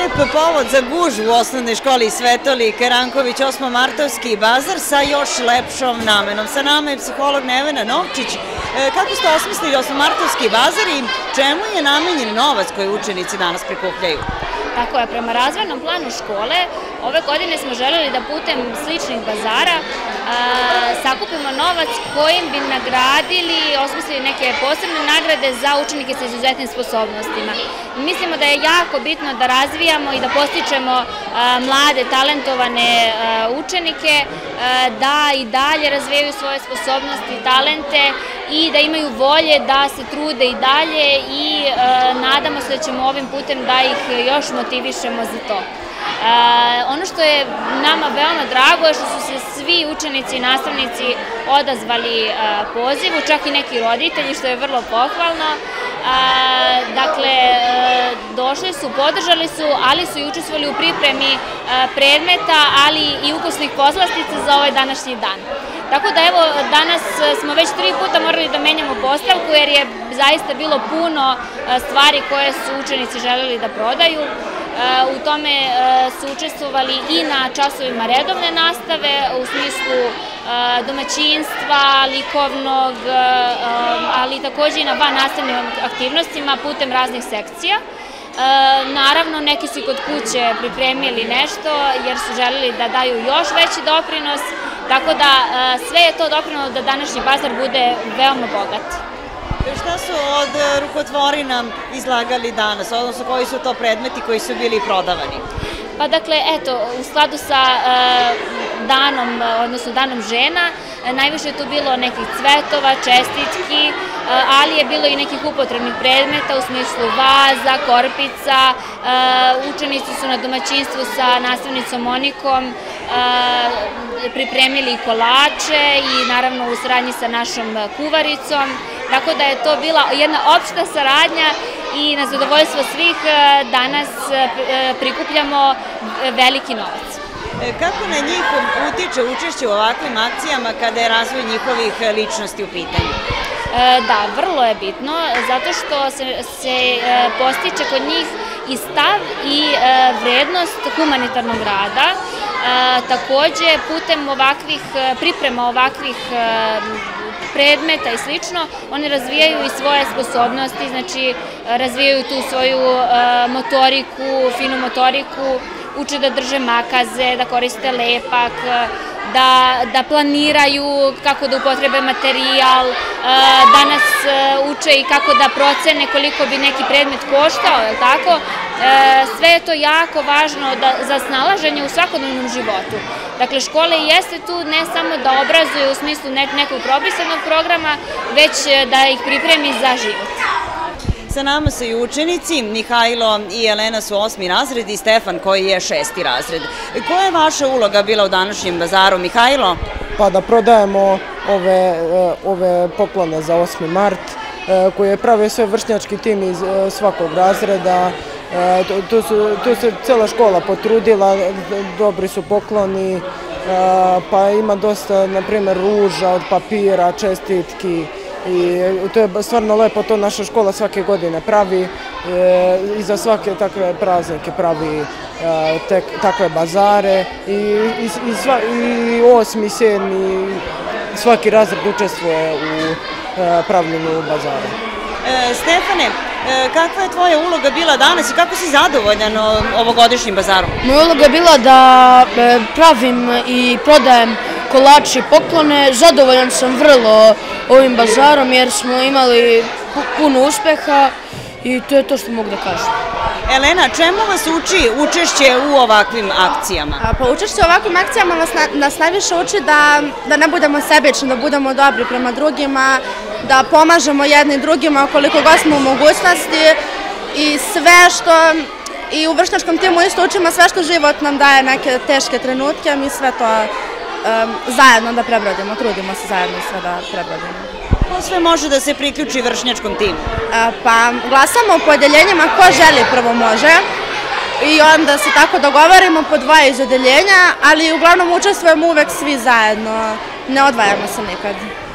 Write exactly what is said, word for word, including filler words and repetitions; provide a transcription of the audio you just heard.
lep povod za gužvu u osnovnoj školi Svetolik Ranković osmomartovski bazar sa još lepšom namenom. Sa nama je psiholog Nevena Novčić. Kako ste osmislili osmomartovski bazar i čemu je namenjen novac koji učenici danas prikupljaju? Tako je, prema razvojnom planu škole, ove godine smo želeli da putem sličnih bazara sakupimo novac kojim bi nagradili, osmislili neke posebne nagrade za učenike sa izuzetnim sposobnostima. Mislimo da je jako bitno da razvijamo i da postičemo mlade, talentovane učenike, da i dalje razvijaju svoje sposobnosti i talente i da imaju volje da se trude i dalje i nadamo se da ćemo ovim putem da ih još motivišemo za to. Ono što je nama veoma drago je što su se svi učenici i nastavnici odazvali pozivu, čak i neki roditelji, što je vrlo pohvalno. Dakle, došli su, podržali su, ali su i učestvovali u pripremi predmeta, ali i ukusnih poslastica za ovaj današnji dan. Tako da evo, danas smo već tri puta morali da menjamo postavku jer je zaista bilo puno stvari koje su učenici želeli da prodaju. U tome su učestvovali i na časovima redovne nastave u smislu domaćinstva, likovnog, ali takođe i na van nastavnim aktivnostima putem raznih sekcija. Naravno, neki su i kod kuće pripremili nešto jer su želeli da daju još veći doprinos, tako da sve je to doprinelo da današnji bazar bude veoma bogat. Šta su od rukotvorina izlagali danas, odnosno koji su to predmeti koji su bili prodavani? Pa dakle, eto, u skladu sa danom, odnosno danom žena, najviše je tu bilo nekih cvetova, čestitki, ali je bilo i nekih upotrebnih predmeta u smislu vaza, korpica, učenici su na domaćinstvu sa nastavnicom Monikom pripremili i kolače i naravno u saradnji sa našom kuvaricom, tako da je to bila jedna opšta saradnja i na zadovoljstvo svih danas prikupljamo veliki novac. Kako na njih utiče učešće u ovakvim akcijama kada je razvoj njihovih ličnosti u pitanju? Da, vrlo je bitno, zato što se postiče kod njih i stav i vrednost humanitarnog rada. Takođe, putem ovakvih priprema, ovakvih predmeta i slično, oni razvijaju i svoje sposobnosti, znači razvijaju tu svoju motoriku, finu motoriku, uče da drže makaze, da koriste lepak, da planiraju kako da upotrebe materijal, danas uče i kako da procene koliko bi neki predmet koštao, je li tako? Sve je to jako važno za snalaženje u svakodnevnom životu. Dakle, škola jeste tu ne samo da obrazuje u smislu nekog propisanog programa, već da ih pripremi za život. Sa nama su i učenici, Mihajlo i Elena su osmi razred i Stefan koji je šesti razred. Koja je vaša uloga bila u današnjem bazaru, Mihajlo? Pa da prodajemo ove poklone za osmi mart koje prave sve vršnjački tim iz svakog razreda. Tu se cela škola potrudila, dobri su pokloni, pa ima dosta, na primjer, ruža od papira, čestitki. I to je stvarno lepo, to naša škola svake godine pravi i za svake takve praznike pravi takve bazare i osmi, sedmi, svaki razred učestvuje u pravljenju bazara. Stefane, kakva je tvoja uloga bila danas i kako si zadovoljan ovogodišnjim bazarom? Moja uloga je bila da pravim i prodajem kolače i poklone. Zadovoljan sam vrlo ovim bazarom jer smo imali puno uspeha i to je to što mogu da kažem. Elena, čemu vas uči učešće u ovakvim akcijama? Pa učešće u ovakvim akcijama nas najviše uči da ne budemo sebični, da budemo dobri prema drugima, da pomažemo jedni drugima koliko god smo u mogućnosti i sve što, i u vršnjačkom timu isto učimo sve što život nam daje neke teške trenutke, mi sve to zajedno da prebrodimo, trudimo se zajedno sve da prebrodimo. Ko sve može da se priključi vršnjačkom timu? Pa glasamo po odeljenjima, ko želi prvo može i onda se tako dogovorimo po dva iz odeljenja, ali uglavnom učestvujemo uvek svi zajedno, ne odvajamo se nikad.